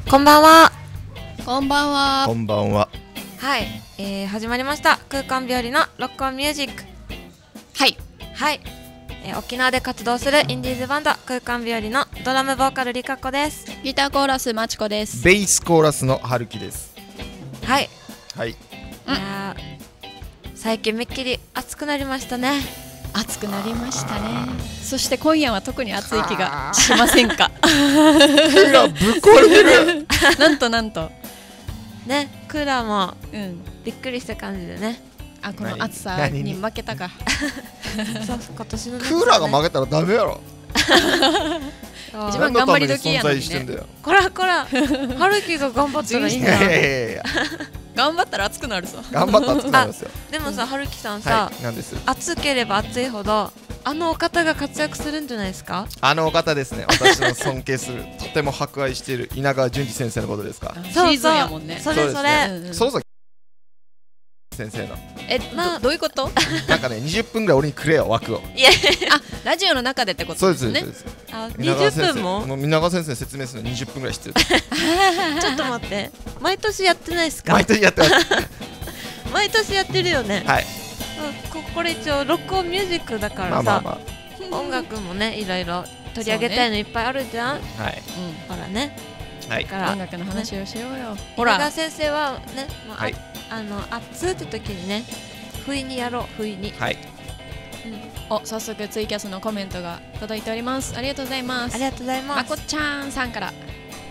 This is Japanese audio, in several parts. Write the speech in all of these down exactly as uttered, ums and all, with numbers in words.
こんばんは。 こんばんは。 こんばんは。 はい、えー、始まりました空間日和のロックオンミュージック。 はいはい、えー、沖縄で活動するインディーズバンド空間日和のドラムボーカルリカコです。 ギターコーラスまちこです。 ベースコーラスのはるきです。 はいはい。 いや最近めっきり暑くなりましたね。 暑くなりましたね。そして今夜は特に暑い気がしませんか。 クーラーぶっ壊れてる。 なんとなんとね、クーラーもうんびっくりした感じでね。 あ、この暑さに負けたか。 そう、今年のク夏、ね、 ーラーが負けたらダメやろ。 一番頑張り時やのにね。 こらこら、春樹が頑張ったらいいんだ。 いやいやいや頑張ったら暑くなるぞ。 頑張ったら暑くなりますよ。 でもさ、春樹さんさ、 はい、なんです。 暑ければ暑いほどあのお方が活躍するんじゃないですか。 あのお方ですね。私の尊敬するとても博愛している稲川淳二先生のことですか。 シーズンやもんね。 それそれ。 そうそう先生のえ、まあ、どういうこと？ なんかね、にじゅっぷんぐらい俺にくれよ枠を。 いやあ、ラジオの中でってことですね。 そうですそうです。 あ、にじゅっぷんも？ もう稲川先生説明するのにじゅっぷんぐらい必要です。 ちょっと待って、毎年やってないですか？ 毎年やってます。 毎年やってるよね。 はい。 ここれ一応録音ミュージックだからさ、まあまあまあ、音楽もねいろいろ取り上げたいのいっぱいあるじゃん。ね、はい。うん、ほらね。 はい。 だから音楽の話をしようよ。 ほら。稲川先生はね、もうあ、はい、あの暑って時にね、不意にやろう不意に。 はい。 うん、お、早速ツイキャスのコメントが届いております。ありがとうございます。 ありがとうございます。 まこちゃんさんから。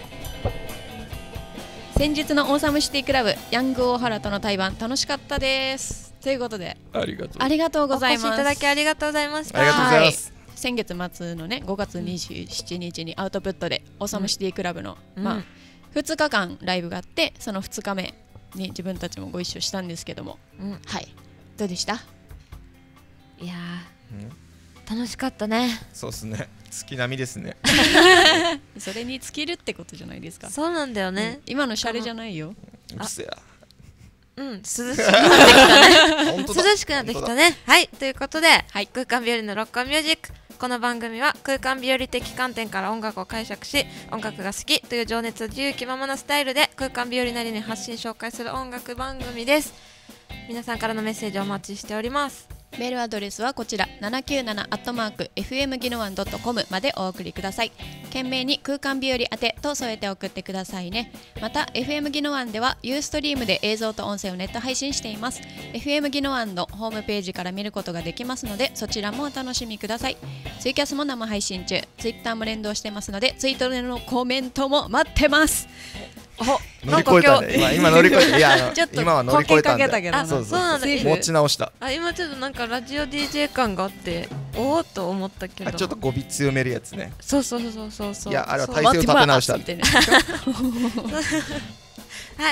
先日のオーサムシティクラブヤング大原との対バン楽しかったですということで、 ありがとうありがとうございます。 お越しいただきありがとうございました。 ありがとうございます。 はい、先月末のねごがつにじゅうしちにちにアウトプットでオーサムシティクラブの、うん、まあ、ふつかかんライブがあって、そのふつかめに自分たちもご一緒したんですけども、うん、はい、どうでした？ いやー、楽しかったね。 そうですね、月並みですね。 それに尽きるってことじゃないですか。 そうなんだよね、 うん、今のシャレじゃないよ。 うっせや。 うん、涼しくなってきたね。涼しくなってきたね。はい、ということで、はい、空間日和のロックオンミュージック。この番組は空間日和的観点から音楽を解釈し、音楽が好きという情熱を自由気ままなスタイルで空間日和なりに発信紹介する音楽番組です。皆さんからのメッセージをお待ちしております。 メールアドレスはこちら ななきゅうなな アットマーク エフエムギノワン ドットコム までお送りください。懸命に空間日和宛てと添えて送ってくださいね。また エフエム ギノワンではユーストリームで映像と音声をネット配信しています。 エフエム ギノワンのホームページから見ることができますので、そちらもお楽しみください。ツイキャスも生配信中、ツイッターも連動してますので、ツイートでのコメントも待ってます。 乗り越えたね。今今乗り越えた。いや、あの今は乗り越えたんで。 あ、そうそうなんだ。 持ち直した。 あ、今ちょっとなんかラジオ ディージェー 感があって、おおと思ったけど。 ちょっと語尾強めるやつね。 そうそうそうそうそう。 いや、あれは体勢を立て直した。はい、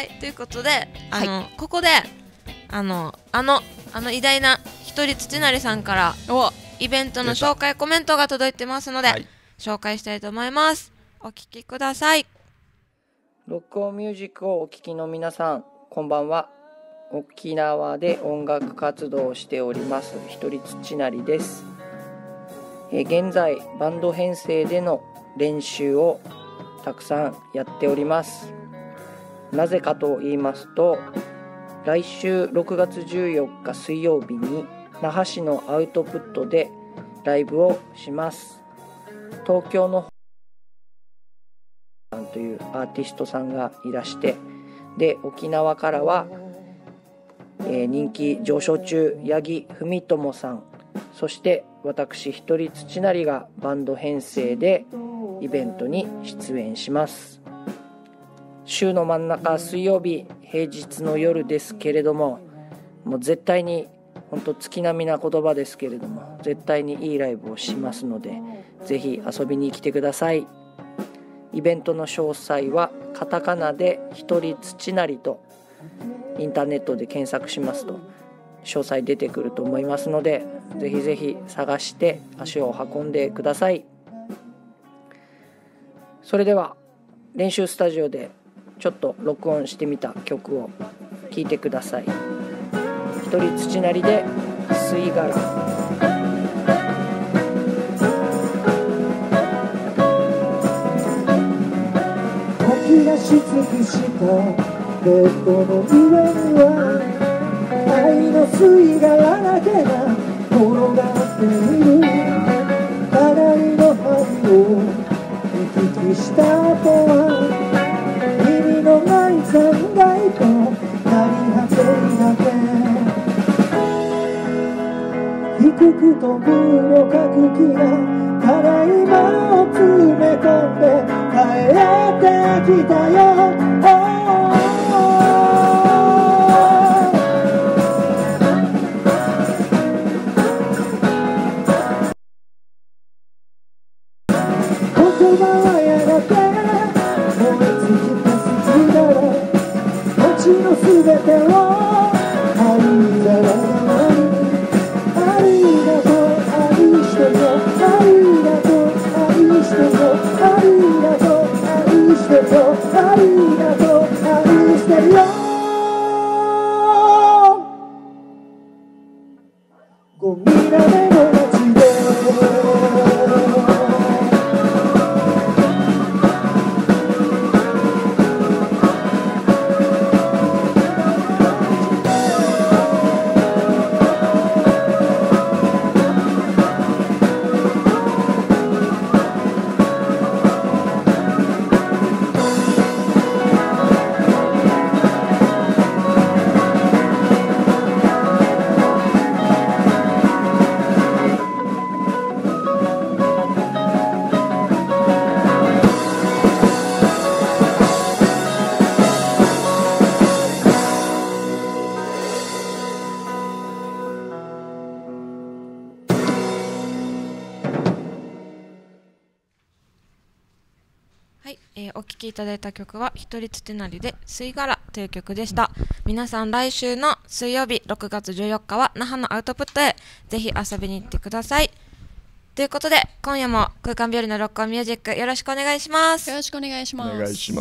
ということで、あのここであのあのあの偉大な一人土成さんからイベントの紹介コメントが届いてますので、紹介したいと思います。お聞きください。 ロックオンミュージックをお聴きの皆さん、こんばんは。沖縄で音楽活動をしております一人土成です。え現在バンド編成での練習をたくさんやっております。なぜかと言いますと、来週ろくがつじゅうよっか水曜日に那覇市のアウトプットでライブをします。東京のというアーティストさんがいらして、で沖縄からは、えー、人気上昇中八木文友さん、そして私一人土成がバンド編成でイベントに出演します。週の真ん中水曜日平日の夜ですけれども、もう絶対に本当月並みな言葉ですけれども、絶対にいいライブをしますので、ぜひ遊びに来てください。イベントの詳細はカタカナで一人土成とインターネットで検索しますと詳細出てくると思いますので、ぜひぜひ探して足を運んでください。それでは練習スタジオでちょっと録音してみた曲を聴いてください。一人土成で吸い殻。 吐き出しし尽くしたベッドの上には愛の吸い殻だけが転がっている。互いの愛を行き来した後は意味のない残骸となり果てるだけ。低く飛ぶ旅客機がただいまを詰め込んで帰ってきたよ。言葉はやがて燃え尽きた筋だろう。街のすべてをありざらのにありがとう愛してよありがとう愛してよありがとう愛してよありがとう愛してよ。ゴミだめの街ではい、えー、お聴きいただいた曲は一人つてなりで吸い殻という曲でした。皆さん来週の水曜日ろくがつじゅうよっかは那覇のアウトプットへぜひ遊びに行ってください。ということで今夜も空間日和のロックオンミュージックよろしくお願いします。 よろしくお願いします。 お願いします。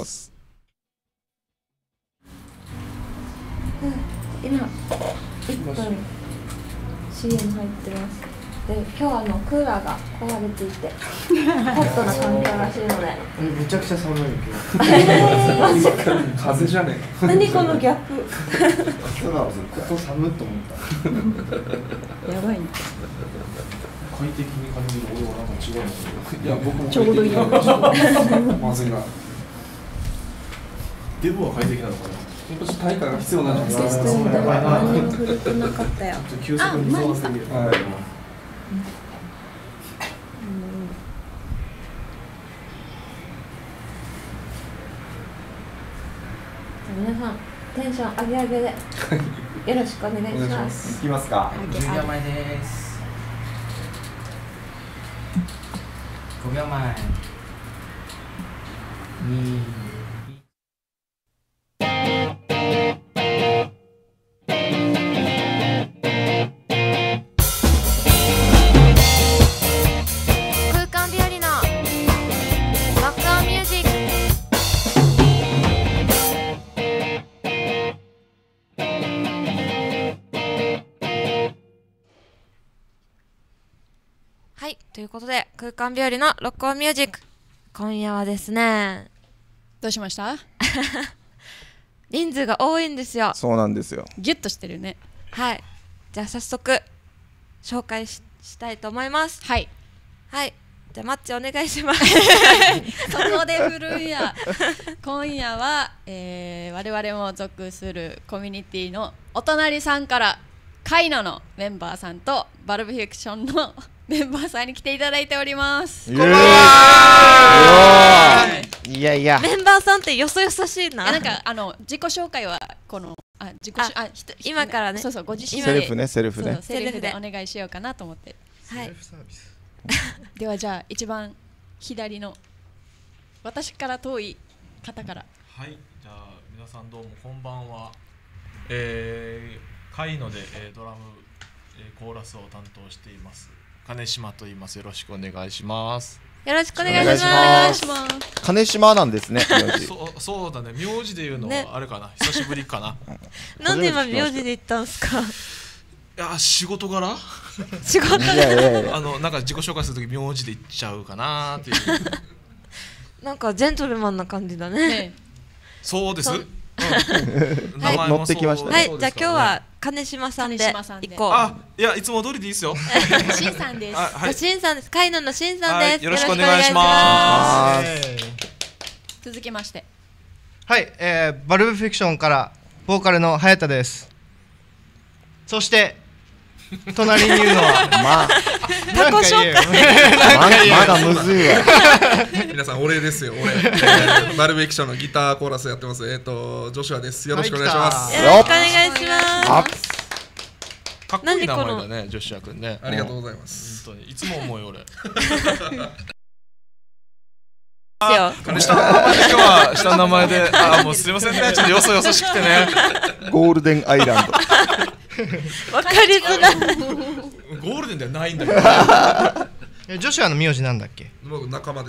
今いっぷん シーエム 入ってます。で今日はあのクーラーが壊れていてホットな環境らしいのでめちゃくちゃ寒いよ今日マジか風じゃねえ何このギャップここ寒いと思ったやばいね。 快適に感じる俺はなんか違うんですよ。いや僕もちょうどいいよまずいな。デブは快適なのかな。今年体感が必要なんじゃないですか。 何にも古くなかったよ。 急速にそうすぎる。 皆さんテンション上げ上げでよろしくお願いします。 いきますか。 じゅうびょうまえです。ごびょうまえ。に空間日和のロックオンミュージック。はい、ということで空間日和のロックオンミュージック、今夜はですね、 どうしました？ 人数が多いんですよ。 そうなんですよ。 ギュッとしてるね。 はい、じゃあ早速紹介 し, したいと思います。 はいはい、じゃあマッチお願いしますそこで振るんや今夜は、えー、我々も属するコミュニティのお隣さんからカイノのメンバーさんとバルブフィクションのメンバーさんに来ていただいております。 こんばんは。いやいやメンバーさんってよそよそしいな。 なんかあの自己紹介はこのあ自己ああ今からね、 そうそうご自身セルフねセルフねそうセルフでお願いしようかなと思って。 はい。 ではじゃあ一番左の私から遠い方から。 はい、じゃあ皆さんどうもこんばんは。えー、カイノで、えー、ドラム、えー、コーラスを担当しています金島と言います。よろしくお願いします。 よろしくお願いします。 金島なんですね。 そ, そうだね、名字で言うのはあれかな、ね、久しぶりかななんで今名字で言ったんすか？ いや仕事柄仕事柄いやいやいやあのなんか自己紹介するとき名字で言っちゃうかなっていうなんかジェントルマンな感じだね。 ねそうです。 名前乗ってきましたね。 はい、じゃあ今日は金島さんで行こう。 あ、いやいつも通りでいいですよ。 しんさんです。 はい、しんさんです。カイノのしんさんです。 よろしくお願いします。 続きまして。 はい、えー、バルブフィクションからボーカルの早田です。そして隣にいるのはまあタコ紹介まだむずいわ。 皆さんお礼ですよ。俺、えー、バルブフィクションのギターコーラスやってます。えっ、ー、とジョシュアです。よろしくお願いします。 よろしくお願いします。 かっこいい名前だね、ジョシュア君ね。 ありがとうございます。 本当にいつも思うよ俺。 あ、 下の名前で今日は下の名前で、あ、もうすみませんね、ちょっとよそよそしくてね。 ゴールデンアイランド。 わかりづらい。 ゴールデンではないんだけど。 ジョシュアの名字なんだっけ？ 僕仲間です。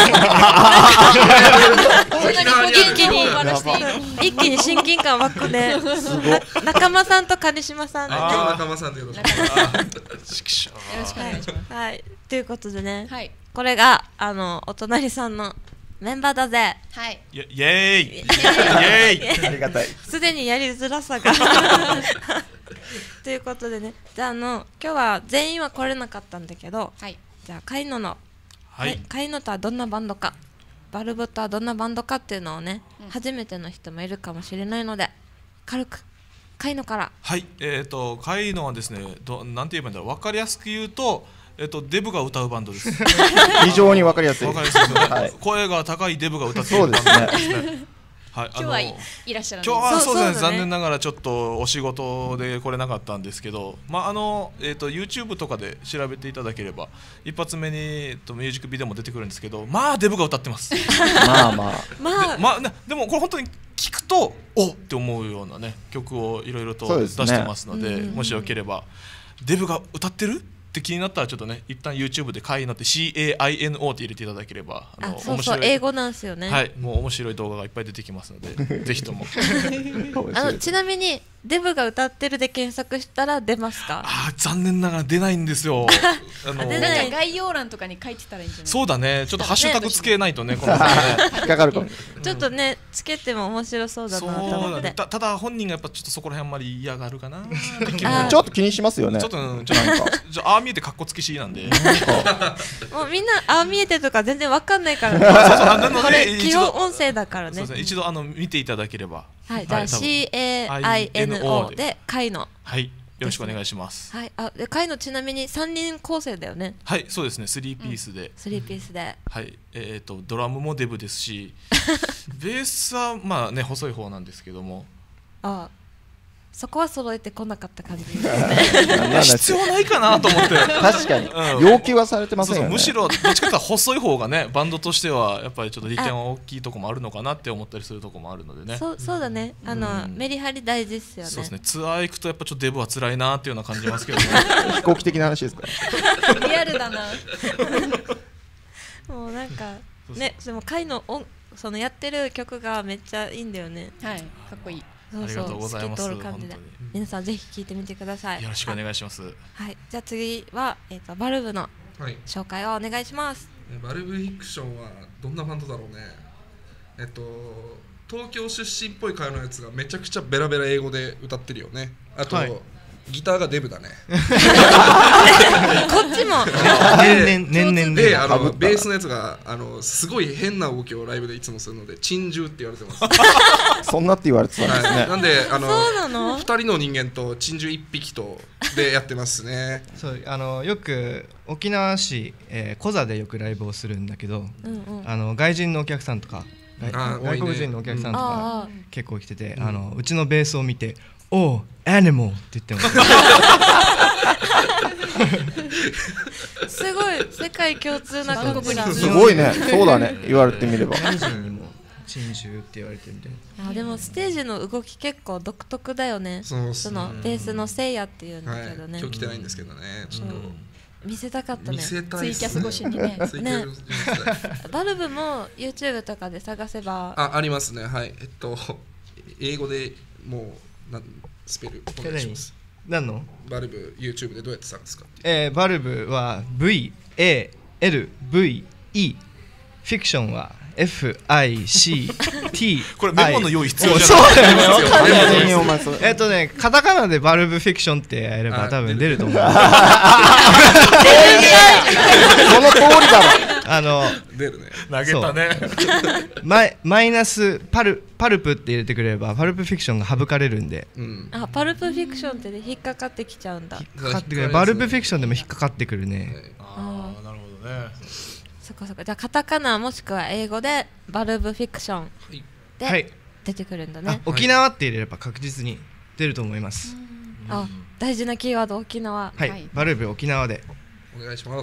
一気に一気に親近感湧くね。仲間さんと金島さんで。 仲間さんでよろしく。 よろしくお願いします。 はい、ということでね。 はい。 これがあのお隣さんのメンバーだぜ。 はい。 イエーイ。イエーイ。 ありがたい。 すでにやりづらさが。ということでね、じゃあ、あの今日は全員は来れなかったんだけど、 はい、 じゃあカイノの、 はい、 カイノとはどんなバンドか、バルブとはどんなバンドかっていうのをね、うん、初めての人もいるかもしれないので、軽くカイノから。 はい、えっ、ー、とカイノはですね、どなんて言えばいいんだろう、分かりやすく言うと。えっと、デブが歌うバンドです。 非常に分かりやすい。 分かりやすいですね、はい、声が高いデブが歌っているバンドですね。 はい、今日はいらっしゃらない。 今日はそうですね、残念ながらちょっとお仕事で来れなかったんですけど、まああのえっと YouTube とかで調べていただければ一発目にえっとミュージックビデオも出てくるんですけど、まあデブが歌ってます。 まあまあ。 まあで、まあでもこれ本当に聞くとおって思うようなね曲をいろいろと出してますので、もしよければデブが歌ってる？って気になったらちょっとね一旦 YouTube でカイノって シーエーアイエヌオー って入れていただければあのあそうそう英語なんですよね。 はい、もう面白い動画がいっぱい出てきますのでぜひともあのちなみにデブが歌ってるで検索したら出ますか？ あ残念ながら出ないんですよ。 あのなんか概要欄とかに書いてたらいいんじゃない？ そうだね、ちょっとハッシュタグつけないとねこのね引っかかるかも。 ちょっとねつけても面白そうだなと思って。 ただ本人がやっぱちょっとそこら辺あんまり嫌がるかな。 ちょっと気にしますよね。 ちょっとちょっとじゃああ見えて格好つきしなんで。 もうみんなああ見えてとか全然わかんないからね。これ基本音声だからね。 そうですね、一度あの見ていただければ。 はい、じゃあ シーエーアイエヌオー でカイノ。 はい、よろしくお願いします。 はい、あでカイノちなみにさんにん構成だよね。 はい、そうですね、スリーピースで。 スリーピースで。 はい、えっとドラムもデブですし、ベースはまあね細い方なんですけども。 あ。そこは揃えてこなかった感じですね。 必要ないかなと思って。 確かに、うん、要求はされてませんよね。 そうそう、むしろどっちかというと細い方がねバンドとしてはやっぱりちょっと利点は大きいところもあるのかなって思ったりするところもあるのでね。 そうそうだね、あの、うん、メリハリ大事ですよね。 そうですね、ツアー行くとやっぱちょっとデブは辛いなっていうような感じますけどね。 飛行機的な話ですか。 リアルだな。 もうなんかね、でも回の音そのやってる曲がめっちゃいいんだよね。 はい、かっこいい。 ありがとうございます。 皆さんぜひ聴いてみてください。 よろしくお願いします。 はい、じゃあ次は、えー、とバルブの紹介をお願いします。 はい、バルブフィクションはどんなバンドだろうね。えっと東京出身っぽい会のやつがめちゃくちゃベラベラ英語で歌ってるよね。あと、はい、ギターがデブだね。 こっちも年々年々 で、あのベースのやつがあのすごい変な動きをライブでいつもするので珍獣って言われてます。 そんなって言われてたんですね。はい、 なんであのそうなの？ ふたりの人間と珍獣いっぴきとでやってますね。 そうあのよく沖縄市、えー、コザでよくライブをするんだけど、うんうん、あの外人のお客さんとか外国人のお客さんとか結構来てて、うん、あのうちのベースを見ておー、アニモーって言ってます。 すごい世界共通な言葉だ。 すごいね、そうだね、言われてみれば。 何人にも珍獣って言われてみたいな。あでもステージの動き結構独特だよね。 そうそのベースのせいやっていうんだけどね。 はい、今日来てないんですけどね。ちょっと見せたかったね。 ツイキャス越しにね。 ね。バルブも YouTube とかで探せば。 あありますね。はい。えっと英語でもうなんスペルお願いします。 何の？ バルブ YouTube でどうやって探すか。 えー、バルブは ブイエーエルブイイー、フィクションはエフアイシーティーこれメモの用意必要じゃそうないだよ完全にお前それえっとねカタカナでバルブフィクションってやれば多分出ると思う。その通りだろ。 あの出るね。 投げたね。 マイマイナスパルパルプって入れてくれればパルプフィクションが省かれるんで、 うん、 あパルプフィクションってね引っかかってきちゃうんだ。 引っかかってくるバルプフィクションでも引っかかってくるね、はい、 ああなるほどね。 そっかそっか。じゃあカタカナもしくは英語でバルブフィクションで出てくるんだね、はい、 沖縄って入れれば確実に出ると思います。 あ大事なキーワード沖縄。 はい、はい、バルブ沖縄でお願いします。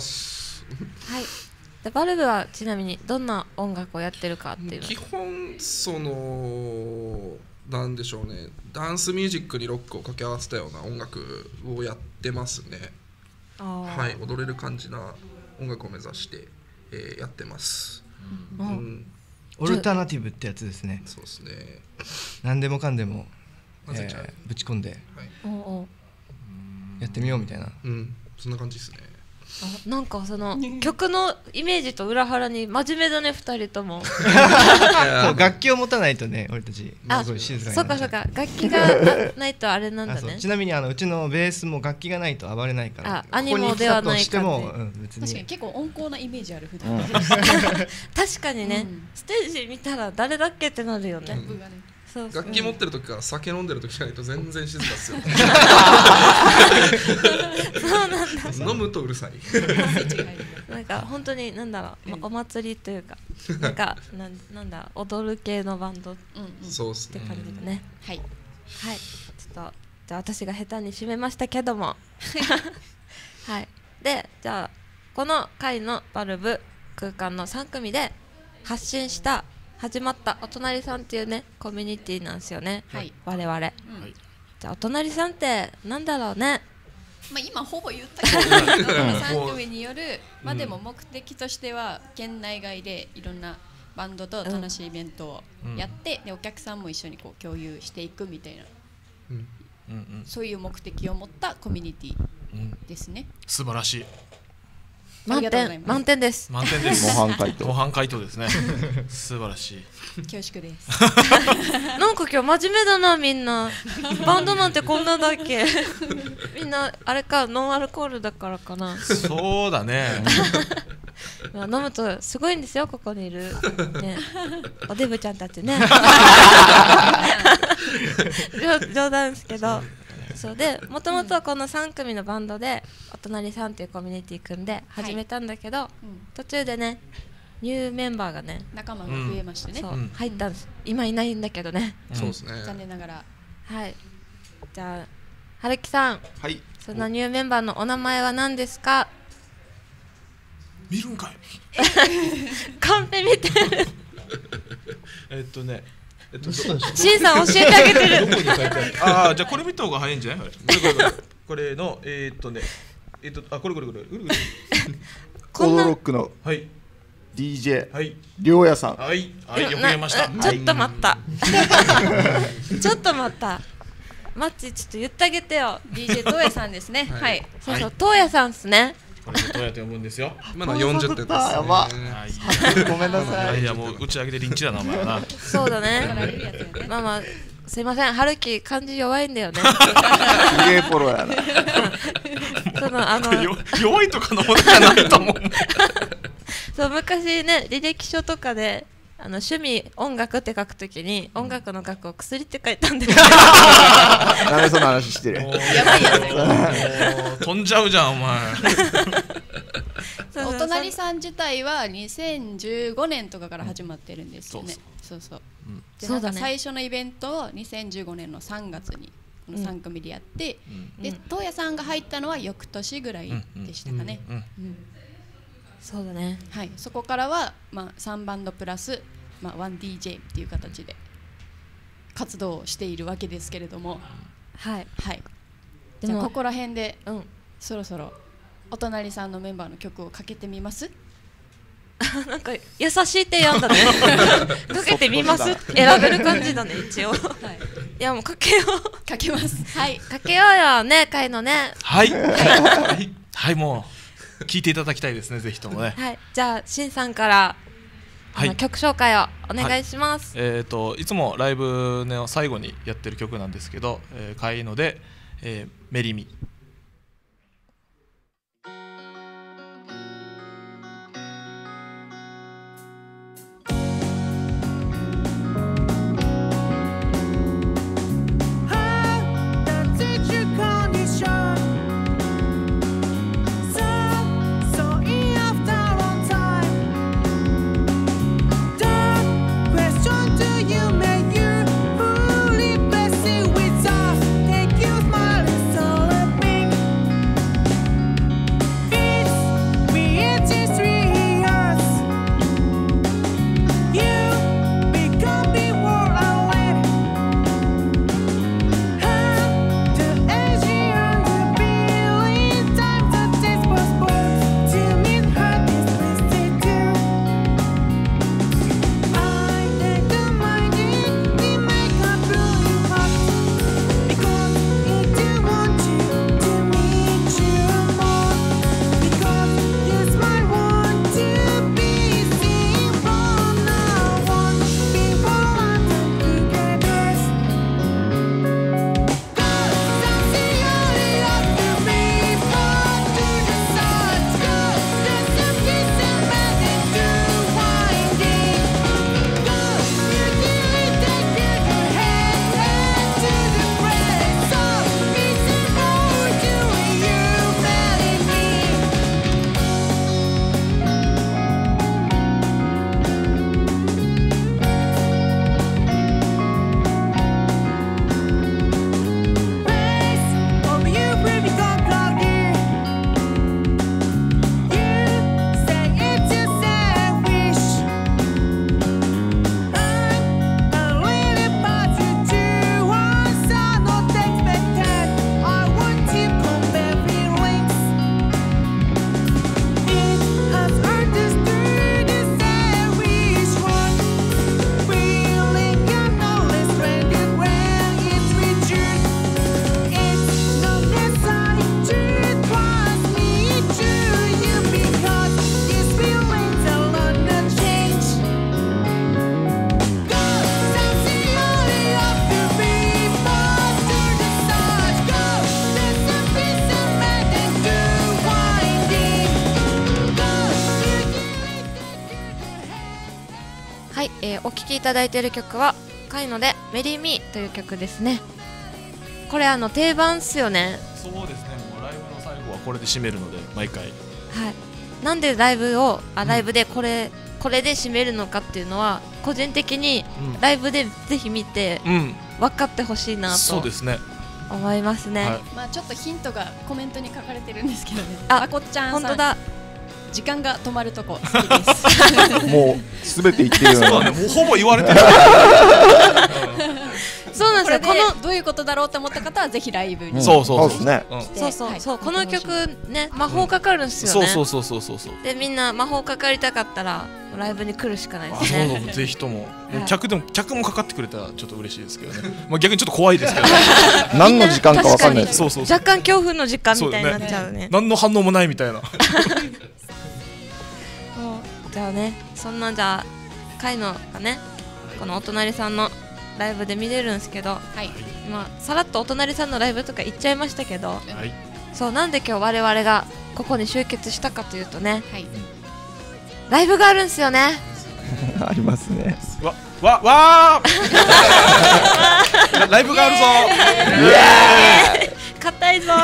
はいでバルブはちなみにどんな音楽をやってるかっていうの基本そのなんでしょうねダンスミュージックにロックを掛け合わせたような音楽をやってますね。はい踊れる感じな音楽を目指して、えー、やってます、 うんうん、オルタナティブってやつですね。 そうですね何でもかんでも、えー、ぶち込んで、はい、やってみようみたいな、 うん、そんな感じですね。 あなんかその曲のイメージと裏腹に真面目だねふたりとも楽器を持たないとね俺たちあすごい静かにそうかそうか楽器がないとあれなんだねちなみにあのうちのベースも楽器がないと暴れないからあアニモではない感じも、 うん、別に確かに結構温厚なイメージある普段、 うん、確かにね、うん、ステージ見たら誰だっけってなるよね、うんそうそう楽器持ってる時から酒飲んでる時じゃないと全然静かっすよそうなんだ飲むとうるさいなんか本当になんだろう、ま、お祭りというかなんかな ん, なんだ踊る系のバンドって感じだね、うん、はい、はい、ちょっとじゃあ私が下手に締めましたけどもはいでじゃあこの回のバルブ空間のさん組で発信した始まったお隣さんっていうねコミュニティなんですよね、はい、我々、うん、じゃあお隣さんってなんだろうね。 まあ今ほぼ言ったけどさん組による、まあ、でも目的としては県内外でいろんなバンドと楽しいイベントをやって、うん、でお客さんも一緒にこう共有していくみたいな、うんうん、そういう目的を持ったコミュニティですね、 うん、素晴らしい満点満点です満点です模範解答模範解答ですね素晴らしい恐縮ですなんか今日真面目だなみんなバンドなんてこんなだっけみんなあれかノンアルコールだからかなそうだね飲むとすごいんですよここにいる、ね、おデブちゃんたちね冗談ですけどそうでもともとこのさん組のバンドでお隣さんっていうコミュニティ組んで始めたんだけど、はいうん、途中でねニューメンバーがね仲間が増えましてね、 そう、うん、入ったんです。今いないんだけどね、 うん、そうですね残念ながらはいじゃあ春樹さん、 はい、 そのニューメンバーのお名前は何ですか。 見るんかいカンペ見てるえっとねえっと、 シンさん教えてあげてるどこに書いてあるああじゃあこれ見た方が早いんじゃないこれこれこれこれのえー、っとねえー、っとあこれこれこれこれこれコードロックのはいディージェーはいりょうやさんはいはいよく言えましたちょっと待ったちょっと待ったマッチちょっと言ってあげてよディージェー 東野さんですねはい、はい、 そうそう東野さんですねこれどうやって読むんですよ。 今のよんじゅってんですね。 やば。ごめんなさい。 いやもう打ち上げでリンチだなお前はな。 そうだね。まあまあすいません春樹漢字弱いんだよね。 すげえフォローやな。そのあの弱いとかのものじゃないと思う。 そう昔ね履歴書とかで。あの趣味音楽って書くときに音楽の楽を薬って書いたんですよ。 なんでその話してる。 やばいやつ。飛んじゃうじゃんお前。 お隣さん自体はにせんじゅうごねんとかから始まってるんですよね。そうそう。でなんか最初のイベントをにせんじゅうごねんのさんがつにこのさん組でやって、で東野さんが入ったのは翌年ぐらいでしたかね。 そうだね、 はい、そこからは、まあ、さんバンドプラス、まあ、ワンディージェー っていう形で活動をしているわけですけれども、 はい、 はい、じゃあここら辺で、うん、そろそろお隣さんのメンバーの曲をかけてみますなんか優しい提案だねかけてみます選べる感じだね一応、はい、いやもうかけようかけますはいかけようよねかいのねはいはい、はい、もう聞いていただきたいですねぜひともね。 はい、じゃあしんさんからはい、曲紹介をお願いします。 はい、えーといつもライブの最後にやってる曲なんですけど、えー、かいので、えー、メリミ。 はい、えー、お聴きいただいている曲はカイノでメリーミーという曲ですね。これあの定番っすよね。 そうですね、もうライブの最後はこれで締めるので毎回。 はい、なんでライブをあライブでこれ、うん、これで締めるのかっていうのは個人的にライブでぜひ見て分かってほしいなと、うん、そうですね思いますね。はい、 まあちょっとヒントがコメントに書かれてるんですけどね。 あ、 まこっちゃんさん、 本当だ。 時間が止まるとこ好きですもうすべて言ってるようなそうだね、もうほぼ言われてるそうなんですよ。 このどういうことだろうと思った方はぜひライブに、 うん、そうそうそうね、 そうそうそう、この曲ね魔法かかるんですよね。 そうそうそうそうそう。 でみんな魔法かかりたかったらライブに来るしかないですね。 そうそう、ぜひとも、はい、客でも客もかかってくれたらちょっと嬉しいですけどね。まあ逆にちょっと怖いですけど、ね、 何の時間かわかんない。 そうそうそう、若干恐怖の時間みたいになっちゃうね。 ね、何の反応もないみたいな。 じゃあね、そんなじゃあカイノがね、このお隣さんのライブで見れるんですけど、はい、まあさらっとお隣さんのライブとか行っちゃいましたけど、はい、そうなんで今日我々がここに集結したかというとね、はい、ライブがあるんですよね。 ありますね。 わわわーライブがあるぞー硬いぞ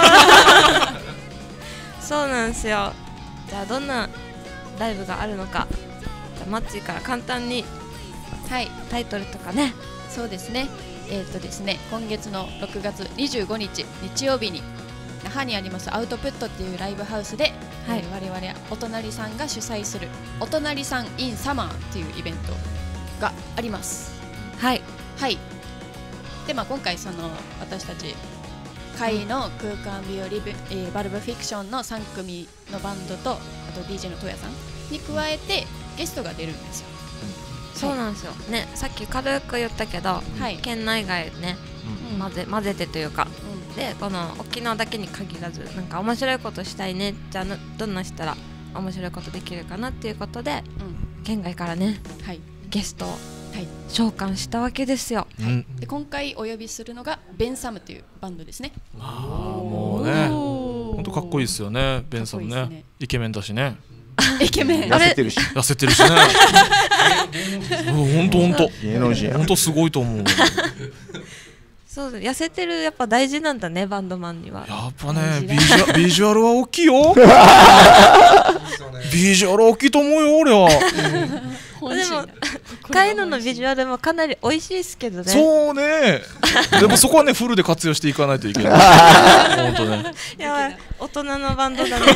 そうなんですよ。じゃあどんなライブがあるのか、じゃあマッチーから簡単に、はい、タイトルとかね。 そうですね、えーとですね今月のろくがつにじゅうごにち日曜日に那覇にありますアウトプットっていうライブハウスで、はい、我々お隣さんが主催するお隣さん in サマーっていうイベントがあります。はいはい。で、まあ、今回その私たち会の空間日和、えー、バルブフィクションのさんくみのバンドとあと ディージェー のトヤさんに加えてゲストが出るんですよ。 そうなんですよね。さっき軽く言ったけど、はい、県内外ね、うん、混ぜ混ぜてというか、うん、でこの沖縄だけに限らずなんか面白いことしたいね、じゃあどんなしたら面白いことできるかなっていうことで、うん、 県外からね、はい、ゲストを召喚したわけですよ。 はい、で今回お呼びするのがベンサムというバンドですね。 ああもうね本当かっこいいですよねベンサムね、ねイケメンだしね。 イケメン痩せてるし痩せてるしね。本当本当芸能人本当すごいと思う。 そう痩せてるやっぱ大事なんだねバンドマンには。 やっぱねビジュアビジュアルは大きいよ。ビジュアル大きいと思うよ俺は。 でもカイノのビジュアルもかなり美味しいですけどね。 そうね。でもそこはねフルで活用していかないといけない。本当ね。 やばい大人のバンドだね。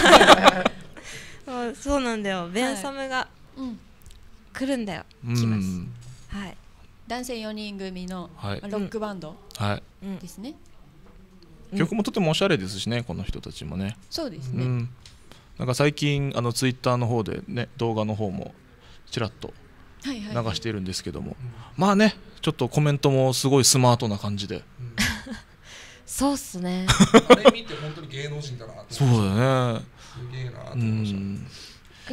そうなんだよベンサムが来るんだよ。来ます。はい。 男性よにん組のロックバンドですね。 曲もとてもおしゃれですしねこの人たちもね。 そうですね。 なんか最近あのツイッターの方でね動画の方もちらっと流しているんですけども、まあねちょっとコメントもすごいスマートな感じで。 そうっすね。 あれ見て本当に芸能人だなって。 そうだよね。 すげえなと思いました。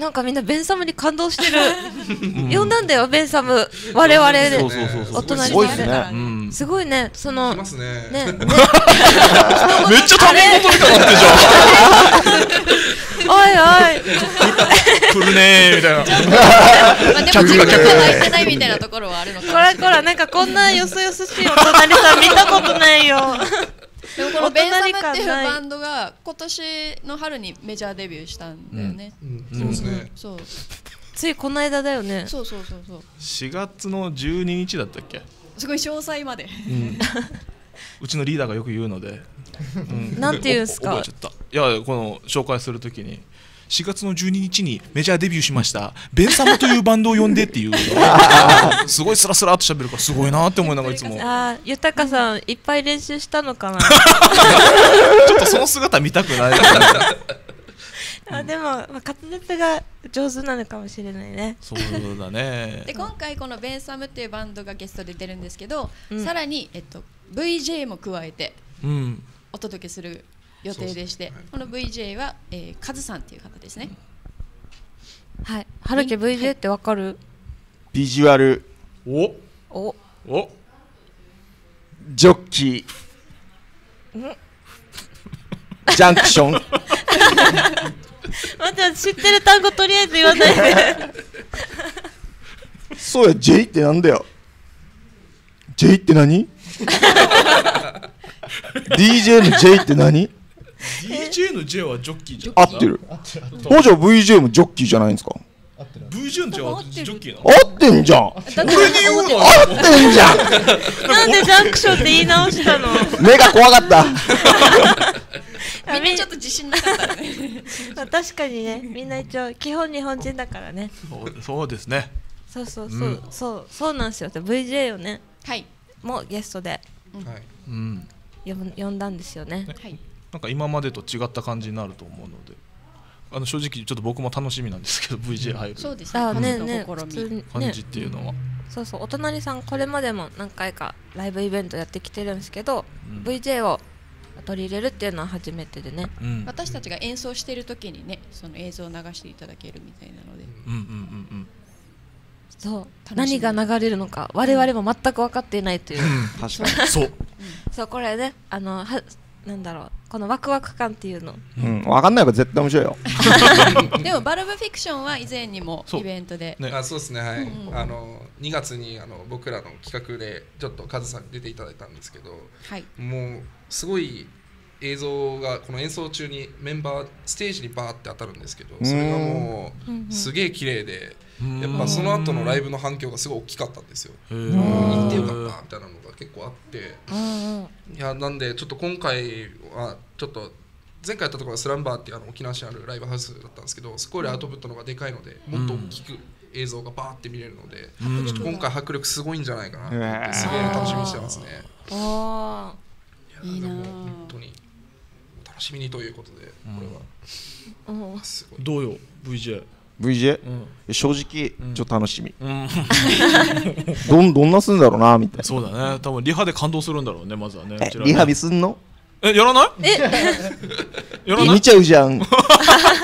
なんかみんなベンサムに感動してる。呼んだんだよベンサム我々でお隣にいて。すごいねその。 来ますね。 めっちゃ他人事みたいになってるじゃん。 おいおい。 来るねーみたいな。 でも自分が入ってないみたいなところはあるのかもしれない。 こらこらなんかこんなよそよそしいお隣さん見たことないよ。 でもこのベンサムっていうバンドが今年の春にメジャーデビューしたんだよね。 そうですね。 そう。 ついこの間だよね。 そうそうそうそう。 しがつのじゅうににちだったっけ？ すごい詳細まで。 うちのリーダーがよく言うので。 なんて言うんですか？ 覚えちゃった。いやこの紹介するときに。しがつのじゅうににちにメジャーデビューしましたベンサムというバンドを呼んでっていうすごいスラスラっと喋るからすごいなって思いながらいつもああ豊さんいっぱい練習したのかな。 ちょっとその姿見たくない。 あでも、まあ、滑舌が上手なのかもしれないね。 そうだね。 で今回このベンサムっていうバンドがゲストで出るんですけど、うん、さらに、えっと、ブイジェー も加えてお届けする予定でして、この ブイジェー は、えー、カズさんっていう方ですね。 はい。はるき ブイジェー ってわかる？ ビジュアル。 おおおジョッキー。ジャンクション。 待って知ってる単語とりあえず言わないで。 そうや J ってなんだよ。J って何？ ディージェー の J って何？ ディージェー の J はジョッキーじゃん。 合ってる。ほじゃ ブイジェー もジョッキーじゃないんですか？ ブイジェー の J はジョッキーなの？ 合ってんじゃん。 俺に言うの？ 合ってんじゃん。 なんでジャンクションって言い直したの？ 目が怖かった。 みんなちょっと自信なかったね。 確かにね、みんな一応基本日本人だからね。 そうそうですね。 そうそうそう、うん、そうそうなんですよ。ブイジェー をね、 はい、 もうゲストで、 うん、 うん、 呼んだんですよね。 はい。 なんか今までと違った感じになると思うので、あの正直ちょっと僕も楽しみなんですけど ブイジェー 入る、 そうですね、 あねね普通にね感じっていうのは、 そうそう、お隣さんこれまでも何回かライブイベントやってきてるんですけど、うん、ブイジェー を取り入れるっていうのは初めてでね、 うん、私たちが演奏してる時にね、その映像を流していただけるみたいなので、 うんうんうんうん、 そう何が流れるのか我々も全く分かっていないという、 うん、確かにそう、 そうこれね、あのはなんだろう、このワクワク感っていうの、 うん、分かんないから絶対面白いよ。 でもバルブフィクションは以前にもイベントで、 ね、あそうですね、はい、うんうん、あのにがつにあの僕らの企画でちょっとカズさんに出ていただいたんですけど、 はい、 もうすごい映像がこの演奏中にメンバーステージにバーって当たるんですけど、それがもうすげえ綺麗で、やっぱその後のライブの反響がすごい大きかったんですよ。行ってよかったみたいなのが結構あって、いやなんでちょっと今回はちょっと前回やったところはスランバーっていうあの沖縄市にあるライブハウスだったんですけど、そこよりアウトプットの方がでかいので、もっと大きく映像がバーって見れるので、ちょっと今回迫力すごいんじゃないかなと思って、すげえ楽しみにしてますね。 ああ、いいな。 本当に楽しみにということで、これはすごい。 どうよ ブイジェー。 ブイジェー、うん、正直、うん、ちょっと楽しみ、うん、どんどんなすんだろうなみたいな。 そうだね、多分リハで感動するんだろうね、まずはね。 えリハビすんの？ えやらない？ えやらない？ 見ちゃうじゃん。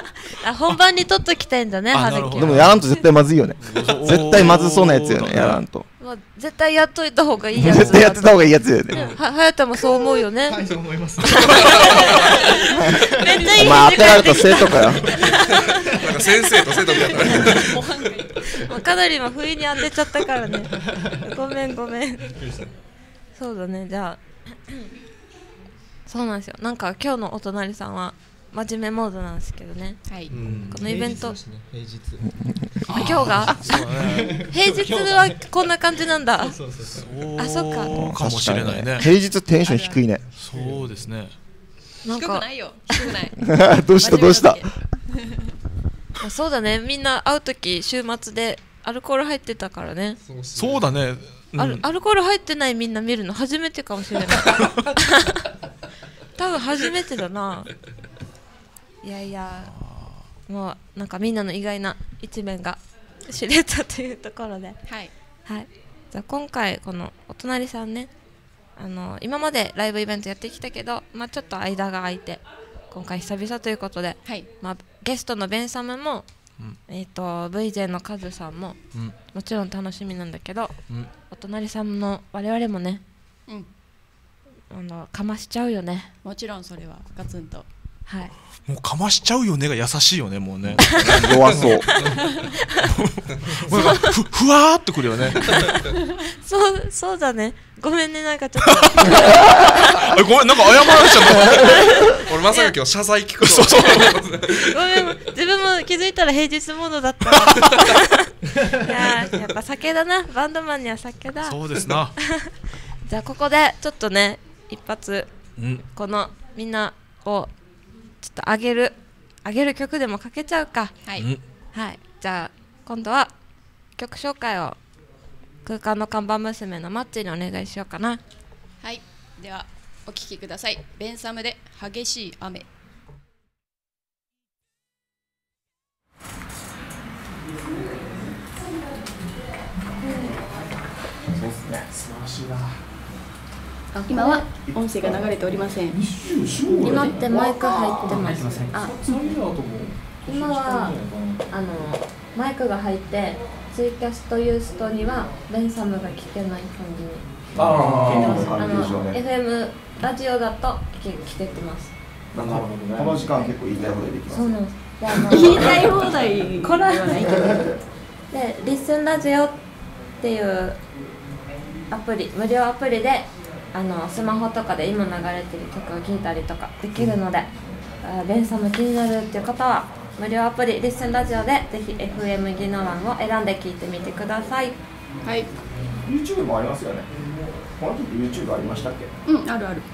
あ、本番に取っときたいんだね、春樹。 でもやらんと絶対まずいよね。絶対まずそうなやつよね、やらんと。 まあ、絶対やっといた方がいいやつ。 絶対やってた方がいいやつだよね。 は、はやたもそう思うよね。 はい、そう思います。 めっちゃいい。 まあ当てられた生徒かよ。 なんか先生と生徒みたいな。 もうかなりも不意に当てちゃったからね。ごめんごめん。そうだね、じゃあそうなんですよ。なんか今日のお隣さんは真面目モードなんですけどね。 はい。 このイベント。 平日。 今日が？平日はこんな感じなんだ。 そうそうそう。 あ、そっか。 かもしれないね。 平日テンション低いね。 そうですね。 低くないよ。低くない。 どうしたどうした。 そうだね。みんな会うとき週末でアルコール入ってたからね。 そうだね。 アル、アルコール入ってないみんな見るの初めてかもしれない。多分初めてだな。いやいや、もうなんかみんなの意外な一面が知れたというところで、 はい、 はい、じゃあ今回このお隣さんね、あの今までライブイベントやってきたけど、まあ、ちょっと間が空いて今回久々ということで、 はい、 まあ、ゲストのベンサムも、うん、えーと ブイジェー のカズさんも、うん、もちろん楽しみなんだけど、うん、お隣さんの我々もね、うん、あのかましちゃうよね。 もちろんそれはガツンと、 はい、 もうかましちゃうよねが優しいよね、もうね。 弱そう。 ふ, ふわーっとくるよね。 そうそうだね。ごめんね、なんかちょっとあごめん、なんか謝られちゃった。 俺まさか今日謝罪聞くの。 そうそうごめん、自分も気づいたら平日モードだった。いややっぱ酒だな、バンドマンには酒だ。 そうですな。 じゃあここでちょっとね、一発、 うん、 このみんなをちょっと上げる上げる曲でもかけちゃうか。 はい、 うん、はい、じゃあ今度は曲紹介を空間の看板娘のマッチにお願いしようかな。 はい、ではお聴きください。ベンサムで激しい雨。 そうっすね。 素晴らしいな。 今は音声が流れておりません。 今ってマイク入ってます。あ、今はあのマイクが入ってツイキャスとユーストにはベンサムが聞けない感じに。ああの エフエム ラジオだと聞け聞けてます。 なるほどね。この時間結構言いたい放題できます。 そうなんです。 言いたい放題これはないけど。で、リッスンラジオっていうアプリ、無料アプリであのスマホとかで今流れてる曲を聴いたりとかできるので、うん、ベンサム気になるっていう方は無料アプリリッスンラジオでぜひ エフエム ギノワンを選んで聴いてみてください。 はい。 YouTube もありますよね。この時 YouTube ありましたっけ？ うん、あるある。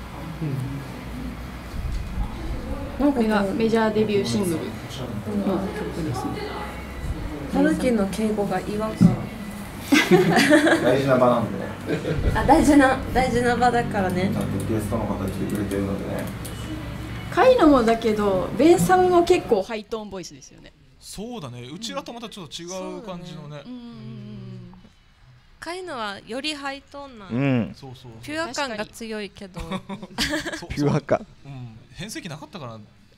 うん、これがメジャーデビューシングルの曲ですね。 春樹の敬語が違和感。 大事な場なんでね。 あ、大事な大事な場だからね。 ちゃんとゲストの方来てくれてるのでね。 カイノもだけどベンサムも結構ハイトーンボイスですよね。 そうだね。うちらとまたちょっと違う感じのね。 カイノはよりハイトーンな。 うん。 そうそう。 ピュア感が強いけど。 ピュア感。 うん。変声期なかったから。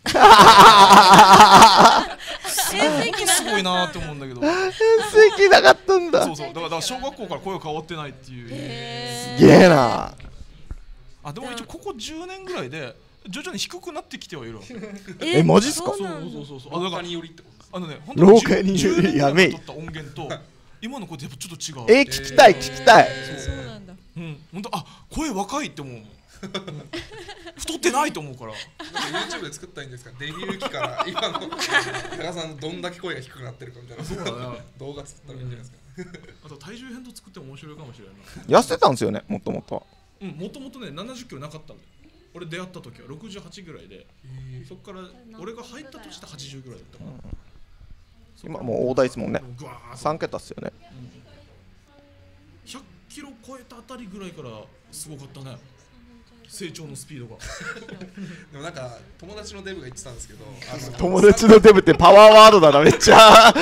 変声期すごいなって思うんだけど。 変声期なかったんだ。 そうそう。だから小学校から声変わってないっていう。 すげえな。 あ、でも一応ここじゅうねんぐらいで徐々に低くなってきてはいる。 え、マジっすか？ そうそうそうそう。 廊下によりってこと。 あのね、本当に廊下によりやべえ。 取った音源と今の声ってやっぱちょっと違う。え、聞きたい聞きたい。 そうなんだ。 うん、本当あ、声若いって思う。太ってないと思うから。 YouTube で作ったらいいんですか。デビュー期から今の高さんどんだけ声が低くなってるかみたいな。そうだね。動画作ったらいいんじゃないですか。 あと体重変動作って面白いかもしれない。 痩せてたんですよね、もともとは。 うん、もともとね、ななじゅっキロなかったんだよ。俺出会った時はろくじゅうはちぐらいで、そこから俺が入ったとしてはちじゅうぐらいだったから。 今もう大台ですもんね。さんけたっすよね。 ひゃっキロ超えたあたりぐらいからすごかったね。成長のスピードが。 でもなんか友達のデブが言ってたんですけど、 友達のデブってパワーワードだな、めっちゃ。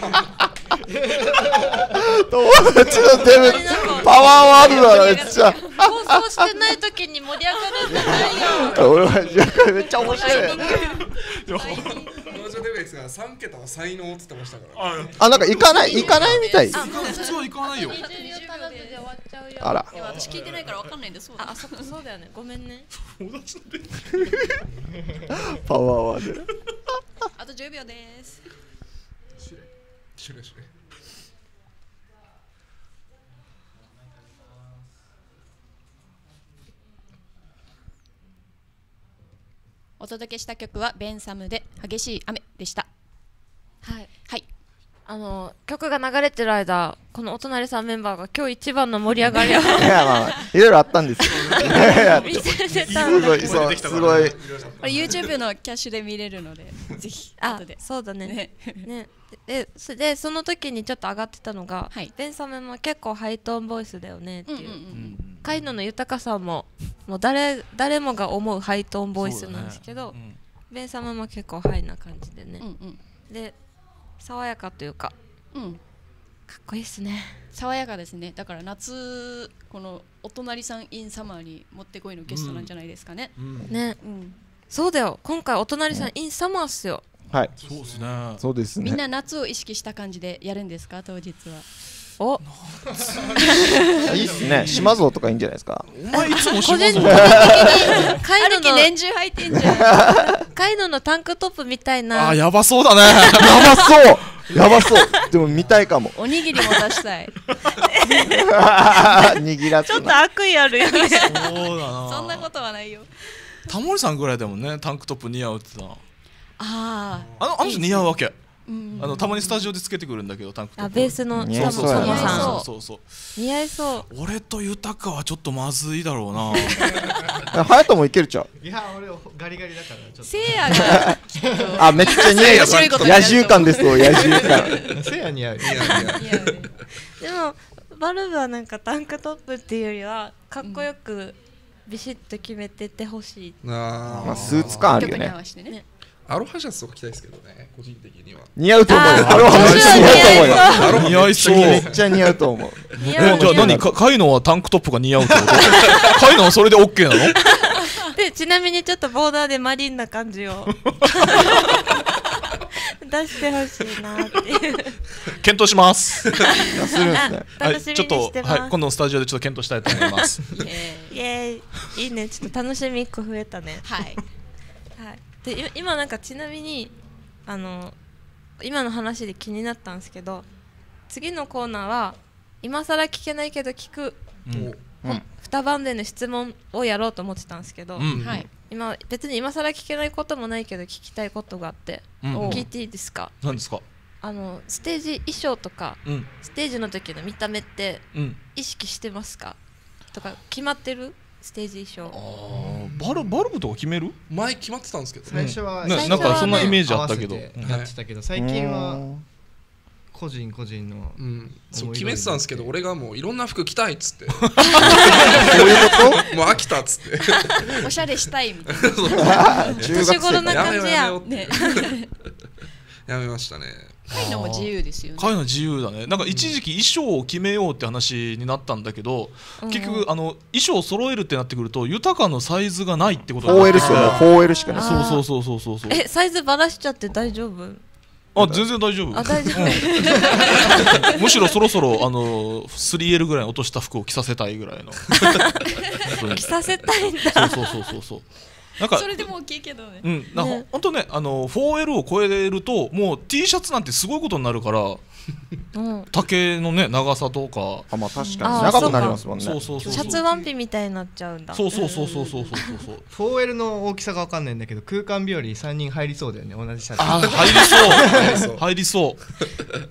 友達のデブパワーワードだな、めっちゃ。 放送してない時に盛り上がるんじゃないよ。 俺はめっちゃ面白い。 さん桁は才能っつってましたから。 あ、なんか行かない行かないみたい。 普通は行かないよ。 あら。 私聞いてないからわかんないんです。 あ、そっか、そうだよね。ごめんね。 パワーワーで。 あとじゅうびょうです。 シュレシュレ。 お届けした曲はベンサムで激しい雨でした。 はいはい。 あの曲が流れてる間、このお隣さんメンバーが今日一番の盛り上がりをいや、まあいろいろあったんですよ。 見せてたんだ。 すごい、そうすごい。 これ YouTube のキャッシュで見れるので、ぜひ後で。 そうだね。ね。で、それでその時にちょっと上がってたのが、ベンサムも結構ハイトーンボイスだよねっていう。カイノの豊さんももう誰誰もが思うハイトーンボイスなんですけど、ベンサムも結構ハイな感じでね。で、爽やかというか、かっこいいですね。 爽やかですね。だから夏このお隣さん in サマーにもってこいのゲストなんじゃないですかね。 ね、そうだよ。今回お隣さん in サマーっすよ。 はい。 そうですね。 そうですね。 みんな夏を意識した感じでやるんですか、当日は。 お、 いいっすね。島像とかいいんじゃないですか。 お前いつも島像。 カイノの年中履いてんじゃん。 カイノのタンクトップみたいな。 あ、やばそうだね。 やばそうやばそう。でも見たいかも。 おにぎりも出したい。 握らすな。 ちょっと悪意あるよね。 そうだな。 そんなことはないよ。 タモリさんぐらいでもね、タンクトップ似合うってさ。 ああ。 あのあの人似合うわけ。あのたまにスタジオでつけてくるんだけど、タンクトップ。 あ、ベースの似合いそうやな。 そうそうそう。 似合いそう。 俺と豊はちょっとまずいだろうな。 ハヤトもいけるちゃう。 いや、俺ガリガリだからちょっと。 せいやが。 あ、めっちゃ似合い。野獣感ですよ、野獣感。 せいや似合う。 でもバルブはなんかタンクトップっていうよりはかっこよくビシッと決めててほしい。 まあスーツ感あるよね。 アロハシャツとか着たいですけどね、個人的には。 似合うと思うよ。アロハシャツ似合うと思うよ。 似合いそう。 めっちゃ似合うと思う。 じゃあ何、カイノはタンクトップが似合うってこと？カイノはそれでオッケーなの？ で、ちなみにちょっとボーダーでマリンな感じを出してほしいなっていう。 検討します。 するんですね。 楽しみにしてます。 ちょっとはい、今度のスタジオでちょっと検討したいと思います。 イエーイ、いいね、ちょっと楽しみ一個増えたね。 はい。 はい。で、今なんかちなみにあの今の話で気になったんですけど、次のコーナーは今更聞けないけど聞く、うん、二番での質問をやろうと思ってたんですけど、うん、今別に今更聞けないこともないけど聞きたいことがあって、うん、聞いていいですか？ 何ですか？ あのステージ衣装とか、うん、ステージの時の見た目って意識してますか？とか決まってる？ステージ衣装。 あ、バルバルブとか決める？ 前決まってたんですけど、 最初はなんかそんなイメージあったけど、 やってたけど最近は個人個人の、 そう決めてたんですけど、俺がもういろんな服着たいっつって。 そういうこと？ もう飽きたっつって。 おしゃれしたいみたいな。 年頃な感じや。 やめましたね。 カイノも自由ですよね。 カイノ自由だね。なんか一時期衣装を決めようって話になったんだけど、うん、結局あの衣装を揃えるってなってくると豊のサイズがないってことになって、フォーエル しかない。フォーエル しかない。 そうそうそうそうそう。 え、サイズばらしちゃって大丈夫？ あ、全然大丈夫。 あ、大丈夫。むしろそろそろあの スリーエル ぐらい落とした服を着させたいぐらいの。 着させたいんだ。 そうそうそうそうそう。なんかそれでも大きいけどね。 うん、なね、ほんとね、あの フォーエル を超えるともう T シャツなんてすごいことになるから、うん、丈のね長さとか、 あ、まあ確かに長くなりますもんね。 そうそうそうそう。 シャツワンピみたいになっちゃうんだ。 そうそうそうそうそうそうそう。 フォーエル の大きさがわかんないんだけど、空間日和さんにん入りそうだよね、同じシャツ。 あ、入りそう入りそう。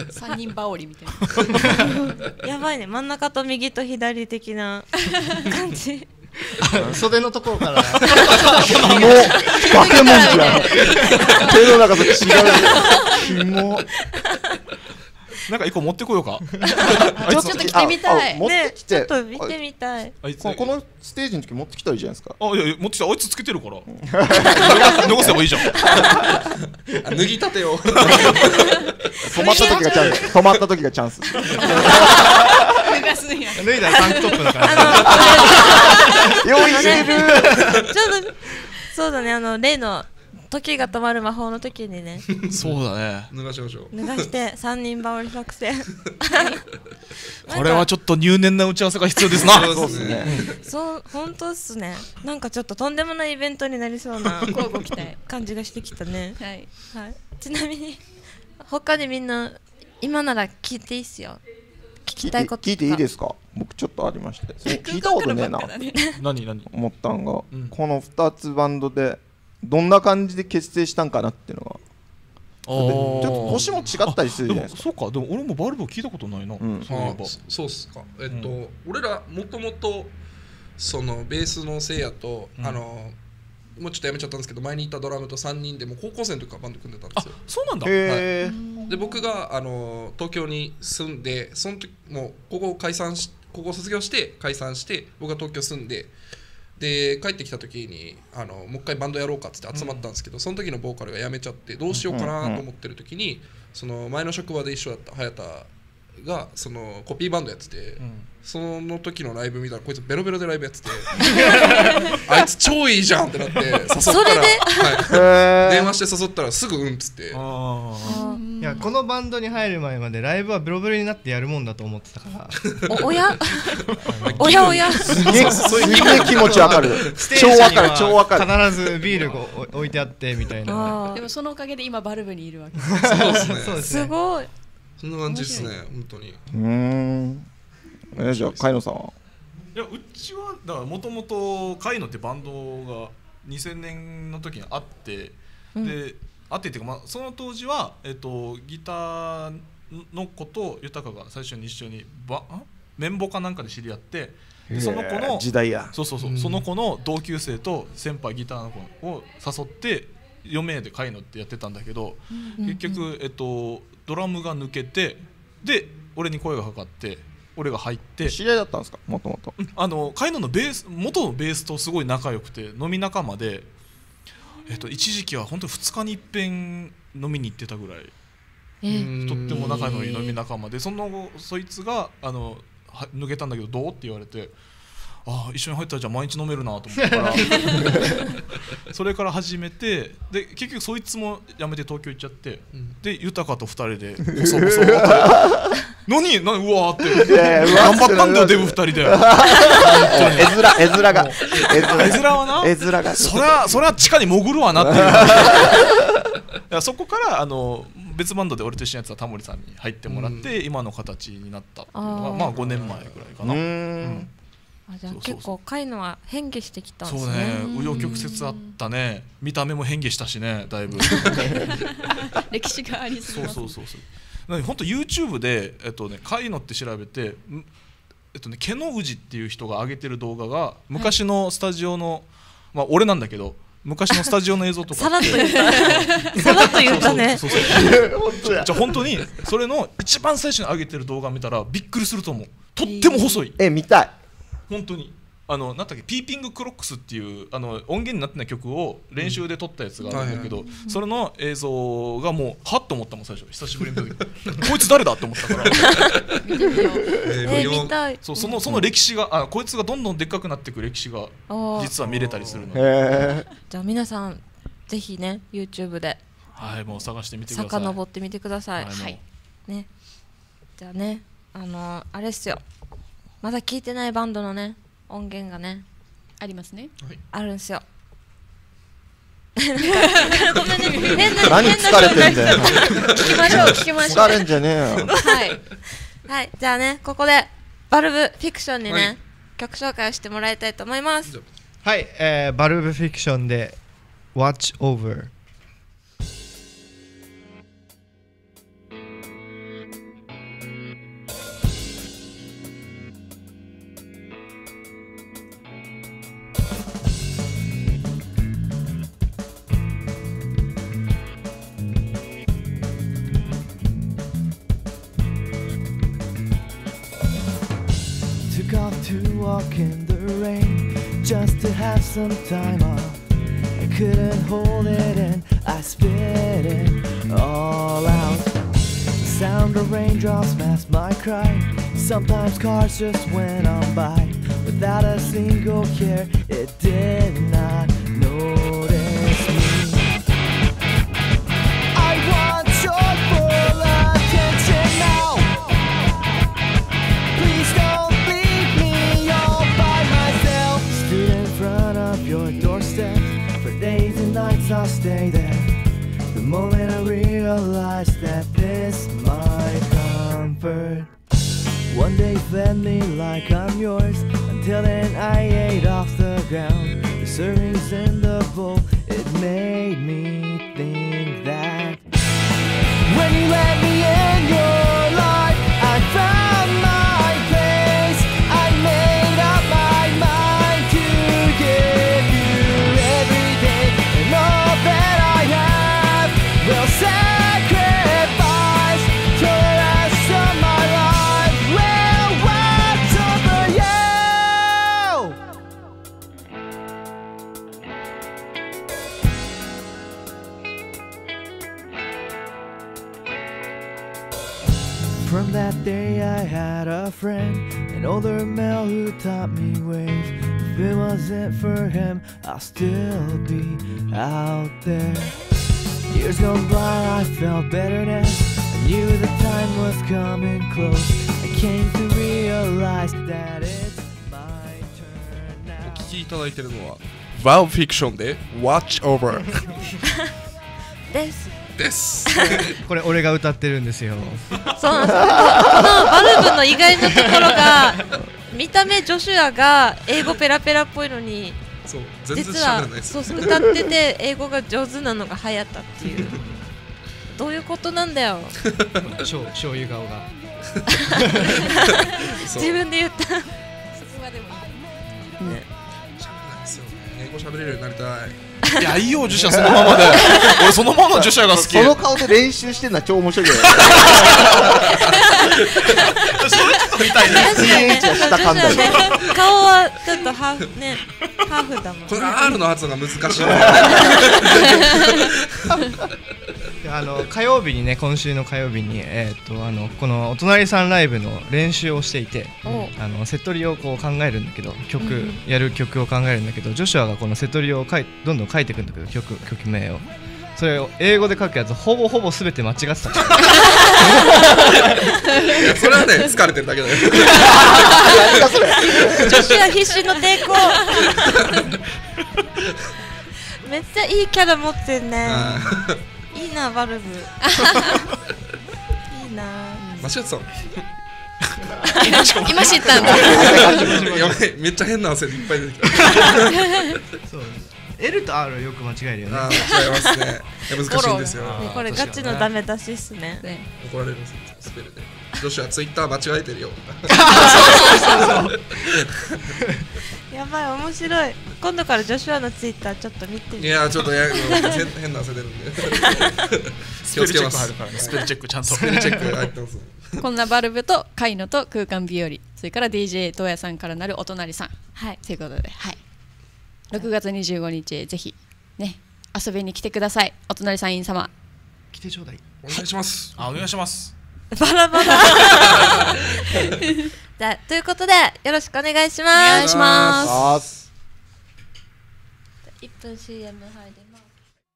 さんにん羽織みたいな。やばいね、真ん中と右と左的な感じ。 袖のところからキモバケモンじゃん。手の中と違う。キモ。 なんか一個持ってこようか。 ちょっと着てみたい。 持ってきて。 ちょっと見てみたい。 このステージの時持ってきたらいいじゃないですか。 あ、いやいや持ってきた。あいつつけてるから。脱がせばいいじゃん。 脱ぎたてを。 止まった時がチャンス。止まった時がチャンス。 すんや。 脱いだらタンクトップだから用意してる。 ちょっとそうだね、あの例の時が止まる魔法の時にねそうだね、 脱がしましょう。 脱がして三人羽織作戦これはちょっと入念な打ち合わせが必要ですな。 そうですね。 そう、本当っすね。なんかちょっととんでもないイベントになりそうな交互期待感じがしてきたね。 はい、 はい、ちなみに他にみんな今なら聞いていいっすよ。聞きたいこととか聞いていいですか。僕ちょっとありまして、聞いたことねえな何何思ったんが、 うん、 このふたつバンドでどんな感じで結成したんかなっていうのがちょっと年も違ったりするじゃないですか。 そうか、でも俺もバルブ聞いたことないな、うん、 そういえばそうっすか。えっと、うん、俺らもともとそのベースのせいやと、うん、あのもうちょっとやめちゃったんですけど、前にいたドラムとさんにんでも高校生の時からバンド組んでたんですよ。 あ、そうなんだ。 へー、はい、で僕があの東京に住んで、その時もう高校解散し高校卒業して解散して、僕が東京住んで、で帰ってきた時にあのもう一回バンドやろうかっつって集まったんですけど、うん、その時のボーカルが辞めちゃってどうしようかなと思ってる時に、その前の職場で一緒だった早田がそのコピーバンドやってて、うん、その時のライブ見たらこいつベロベロでライブやっててあいつ超いいじゃんってなって誘ったら、 それで、 はい、電話して誘ったらすぐうんっつって。 あいや、このバンドに入る前までライブはベロベロになってやるもんだと思ってたからお, おやおやおやすげえ気持ちわかる。超わかる超わかる。 必ずビールが置いてあってみたいな。 でもそのおかげで今バルブにいるわけそうですね。 そうですね。すごい。 そんな感じですね、本当に。 うーん。えじゃあ海野さんは。 いや、うちはだからもともと海野ってバンドがにせんねんの時にあって、うん、であってっていうか、まあ、その当時は、えっと、ギターの子と豊が最初に一緒にバ綿棒かなんかで知り合って、その子の時代やそうそうそう、うん、その子の同級生と先輩ギターの子を誘ってよ名で海野ってやってたんだけど、うん、結局、えっと、ドラムが抜けて、で俺に声がかかって俺が入って。 知り合いだったんですか、もともと。 あの海野のベース元のベースとすごい仲良くて飲み仲間で、えっと、一時期は本当にふつかにいっぺん飲みに行ってたぐらい、えー、とっても仲のいい飲み仲間で、その後そいつがあの抜けたんだけどどうって言われて、ああ一緒に入ったらじゃあ毎日飲めるなと思ったからそれから始めて、で結局そいつも辞めて東京行っちゃって、うん、で豊とふたりでボソボソ何何うわーって頑張ったんだよデブふたりで絵面絵面が絵面はな絵面がそりゃそりゃ地下に潜るわなっていういやそこからあの別バンドで俺と一緒にやってたタモリさんに入ってもらって、うん、今の形になったっていうのがまあごねんまえぐらいかな。うん、 あじゃあ結構海野は変化してきたんですね。 そうね、紆余曲折あったね。見た目も変化したしね、だいぶ歴史がありすぎます。 そうそうそうそう。本当 YouTube でえっとね海野って調べて、えっとね毛の宇治っていう人が上げてる動画が昔のスタジオの、はい、まあ俺なんだけど昔のスタジオの映像とかさらっと言ったさらっと言ったね。 そうそうそうそうじゃあ本当にそれの一番最初に上げてる動画見たらびっくりすると思う。とっても細い。 え見たい。 本当にあのなんだっけピーピングクロックスっていうあの音源になってない曲を練習で撮ったやつがあるんだけど、うん、それの映像がもうはっと思ったもん最初久しぶりに見た時こいつ誰だって思ったから見てみよう。えー、見たい。 そうそのその歴史があこいつがどんどんでっかくなっていく歴史が実は見れたりするので、 じゃあ皆さんぜひね YouTube ではいもう探してみてください。 遡ってみてください。 はい、はい、 ねじゃあねあのあれっすよ。まだ聞いてないバンドのね音源がねありますね、 はい、あるんすよごめんね変な何疲れてんだよ聞きましょう聞きましょう疲れんじゃねえよはい、はい、じゃあねここでバルブフィクションにね、はい、曲紹介をしてもらいたいと思います。 はい、えー、バルブフィクションで Watch Over。 To walk in the rain just to have some time off. I couldn't hold it in, I spit it all out. The sound of raindrops masked my cry. Sometimes cars just went on by without a single care. It did not notice me. I want your full attention now. Please don't leave me all by myself. Stood in front of your doorstep for days and nights. I'll stay there. The moment I realized that this my comfort. One day fed me like I'm yours. Until then I ate off the ground. The servings in the bowl, it made me think that when you let me in your life, I found my place. I made up my mind to give you everything, and all that I have will sacrifice to the rest of my life. Will watch over you. From that day I had a friend, an older male who taught me ways. If it wasn't for him, I'll still be out there. Years gone by, I felt better now. I knew the time was coming close. I came to realize that it's my turn now. お聞きいただいているのは Valve Fiction で Watch Over ですですこれ俺が歌ってるんですよ。 そうなんです。このバルブの意外なところが見た目ジョシュアが英語ペラペラっぽいのに、 そう全然実は喋らないです。 そうそう歌ってて英語が上手なのが流行ったっていうどういうことなんだよ。 醤油顔が自分で言った。そこまでもね。喋らないですよね。英語喋れるようになりたい。 いやいいよ、受者そのままで。俺そのままの受者が好き。 その顔で練習してるのは超面白いよね。 それちょっと見たいね。 下噛んだり顔はちょっとハーフね、ハーフだもんね。 この R の発音が難しい。 あの火曜日にね、今週の火曜日に、えー、とあのこのお隣さんライブの練習をしていて、あのセットリをこう考えるんだけど、曲、うん、やる曲を考えるんだけど、ジョシュアがこのセットリを書いどんどん書いていくんだけど、曲曲名をそれを英語で書くやつほぼほぼ全て間違ってた。いやそれはね疲れてるだけだよ。 ジョシュア必死の抵抗。めっちゃいいキャラ持ってんね。いいなバルブ。いいな。 間違ってたの。 今知ったんだ。 やばい、めっちゃ変な汗いっぱい出てきた。 そう L と R をよく間違えるよね。 あ、間違えますね。難しいんですよ。 これガチのダメ出しっすね。 怒られるんですスペルで。ジョシュアツイッター間違えてるよ。 やばい、面白い。今度からジョシュアのツイッターちょっと見てみる。 いやちょっとや変な汗出るんで。 スペルチェック入るからね。スペルチェックちゃんと。 スペルチェック入ってます。 こんなバルブとカイノと空間日和、それから ディージェー 東野さんからなるお隣さん。はい。ということで、はい。ろくがつにじゅうごにちぜひね遊びに来てください。お隣さんイン様。 来てちょうだい。 お願いします。 あ、お願いします。 バラバラ。じゃあということでよろしくお願いします。お願いします。 いっぷん シーエム 入ります。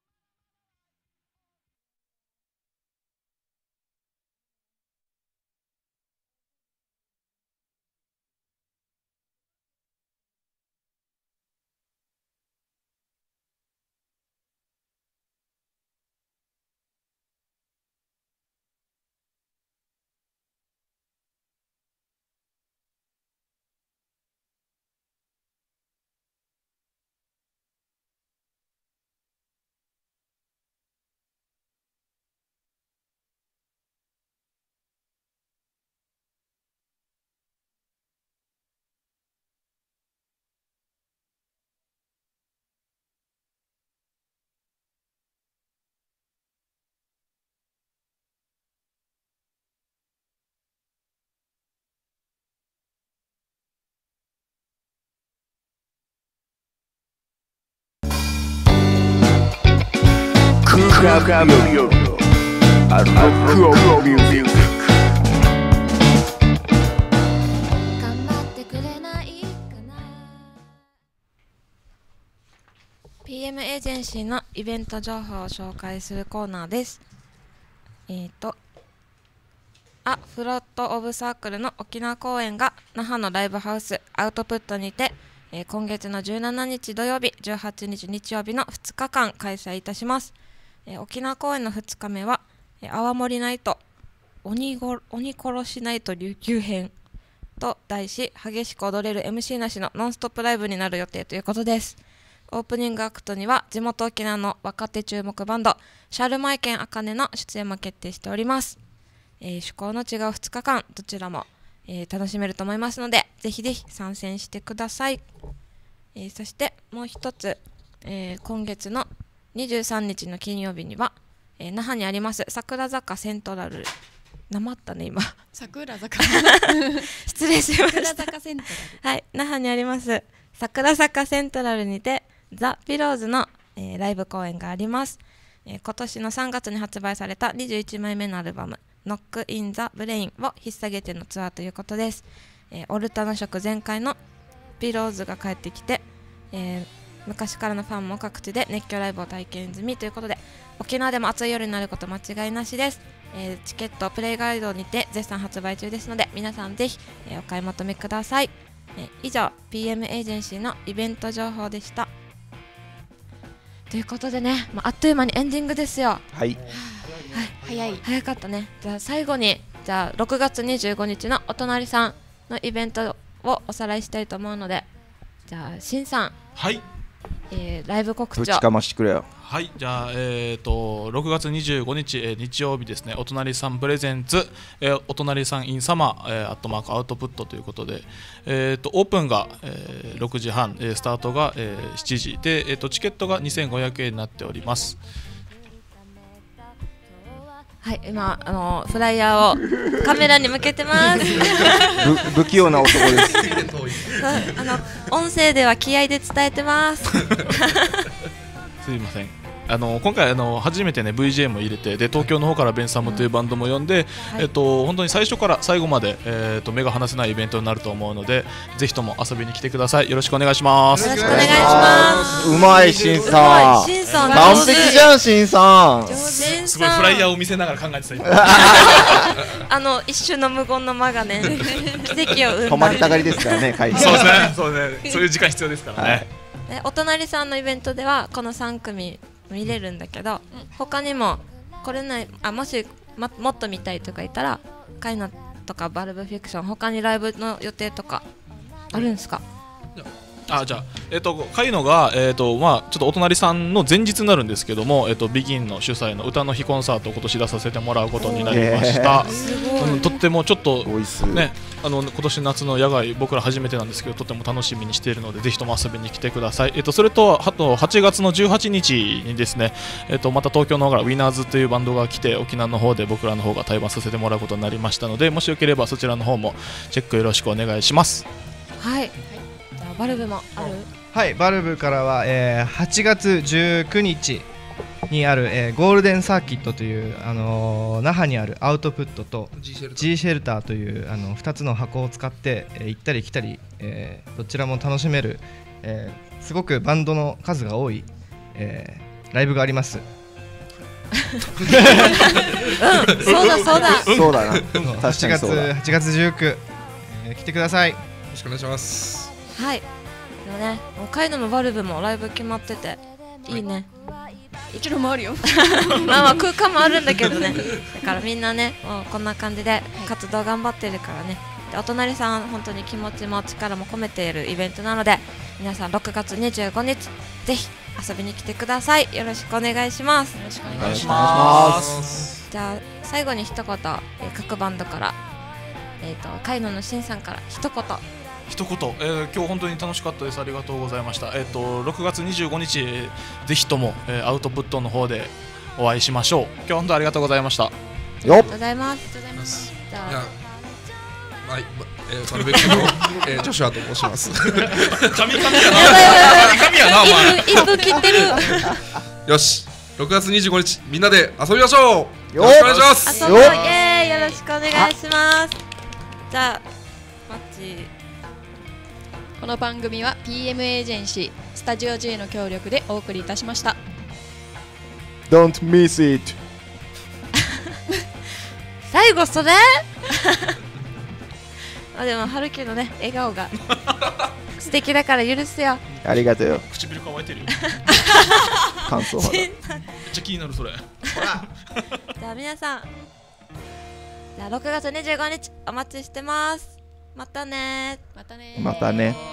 空間無料のアロックオブミュージックエージェンシーのイベント情報を紹介するコーナーです。えーとあフロットオブサークルの沖縄公演が那覇のライブハウスアウトプットにて、えー、今月のじゅうしちにち土曜日、じゅうはちにち日曜日のふつかかん開催いたします。えー、沖縄公演のふつかめは、えー、泡盛ナイト 鬼, ご鬼殺しナイト琉球編と題し、激しく踊れる エムシー なしのノンストップライブになる予定ということです。オープニングアクトには地元沖縄の若手注目バンドシャルマイケンアカネの出演も決定しております。えー、趣向の違うふつかかん、どちらも、えー、楽しめると思いますので、ぜひぜひ参戦してください。えー、そしてもう一つ、えー、今月のにじゅうさんにちの金曜日には、えー、那覇にあります桜坂セントラル、なまったね今桜坂失礼しました。 桜坂セントラル、 はい、那覇にあります桜坂セントラルにてザ・ピローズの、えー、ライブ公演があります。えー、今年のさんがつに発売されたにじゅういちまいめのアルバムノックインザブレインを引っ提げてのツアーということです。えー、オルタナ色全開のピローズが帰ってきて、えー、昔からのファンも各地で熱狂ライブを体験済みということで、沖縄でも暑い夜になること間違いなしです。えー、チケットプレイガイドにて絶賛発売中ですので、皆さんぜひ、えー、お買い求めください。えー、以上 ピーエム エージェンシーのイベント情報でした。ということでね、まあ、あっという間にエンディングですよ。 はい、 はい、早い早かったね。じゃあ最後に、じゃあろくがつにじゅうごにちのお隣さんのイベントをおさらいしたいと思うので、じゃあしんさん、 はい、 えー、ライブ告知をぶちかましてくれよ。 はい、じゃあ、えー、とろくがつにじゅうごにち、えー、日曜日ですね、お隣さんプレゼンツ、えー、お隣さんインサマー、えー、アットマークアウトプットということで、えー、とオープンが、えー、ろくじはん、えー、スタートが、えー、しちじで、えー、とチケットがにせんごひゃくえんになっております。 はい、今あのフライヤーをカメラに向けてます不器用な男ですあの音声では気合で伝えてますすいません。あの今回あの初めてね ブイジェー も入れて、で東京の方からベンサムというバンドも呼んで、うん、はい、えっと本当に最初から最後まで、えー、と目が離せないイベントになると思うので、ぜひとも遊びに来てください。よろしくお願いします。 よろしくお願いします。 うまいしんさん、 しんさん完璧じゃんしんさん。 すごいフライヤーを見せながら考えてたあの一瞬の無言の間がね奇跡を生んだ。 止まりたがりですからね会議そうですね、そうですね、そういう時間必要ですからね、 はい、お隣さんのイベントではこのさんくみ見れるんだけど、うん、他にもこれない、あ、もし、ま、もっと見たいとかいたらカイナとかバルブフィクション、他にライブの予定とかあるんですか？ あ、じゃあ、えー、とカイノが、えーとまあ、ちょっとお隣さんの前日になるんですけども、えー、とビギンの主催の歌の日コンサートを今年出させてもらうことになりました。うん、とってもちょっとね、あの今年夏の野外僕ら初めてなんですけど、とても楽しみにしているので、ぜひとも遊びに来てください。えー、とそれとあとはちがつのじゅうはちにちにですね、えー、とまた東京の方からウィナーズというバンドが来て、沖縄の方で僕らの方が対バンさせてもらうことになりましたので、もしよければそちらの方もチェックよろしくお願いします。 はい、じゃあバルブもある？ はい、バルブからは、えー、はちがつじゅうくにちにある、えー、ゴールデンサーキットという、あのー、那覇にあるアウトプットと G シェルターというあのふたつの箱を使って、えー、行ったり来たり、えー、どちらも楽しめる、えー、すごくバンドの数が多い、えー、ライブがあります。 うん、そうだそうだそうだなはちがつはちがつじゅうく、えー、来てください。よろしくお願いします。 はい、でもね、カイノもバルブもライブ決まってていいね。 うちのもあるよまあまあ空間もあるんだけどね、だからみんなね、もうこんな感じで活動頑張ってるからね。でお隣さん本当に気持ちも力も込めているイベントなので、皆さんろくがつにじゅうごにちぜひ遊びに来てください。よろしくお願いします。よろしくお願いします。じゃあ最後に一言、えー、各バンドから、えーとカイノのしんさんから一言。 一言、えー、今日本当に楽しかったです。ありがとうございました。えっ、ー、とろくがつにじゅうごにち、えー、ぜひとも、えー、アウトプットの方でお会いしましょう。今日本当にありがとうございました。よっ、 ありがとうございます。じゃあ、 はい、えー、バルベキューの、えー、ジョシュアと申します。神々やな。神々やなお前。 いっぷん切ってる。 よし、ろくがつにじゅうごにちみんなで遊びましょう。よろしくお願いします。 遊ぼう、イエーイ、よろしくお願いします。じゃあマッチ。 この番組は ピーエム エージェンシースタジオ J の協力でお送りいたしました。 Don't miss it 最後それあでも春樹のね笑顔が素敵だから許すよ。 ありがとうよ。 唇乾いてるよ感想肌めっちゃ気になるそれ。 ほらじゃあ皆さんじゃあろくがつにじゅうごにちお待ちしてます。またねまたねまたね。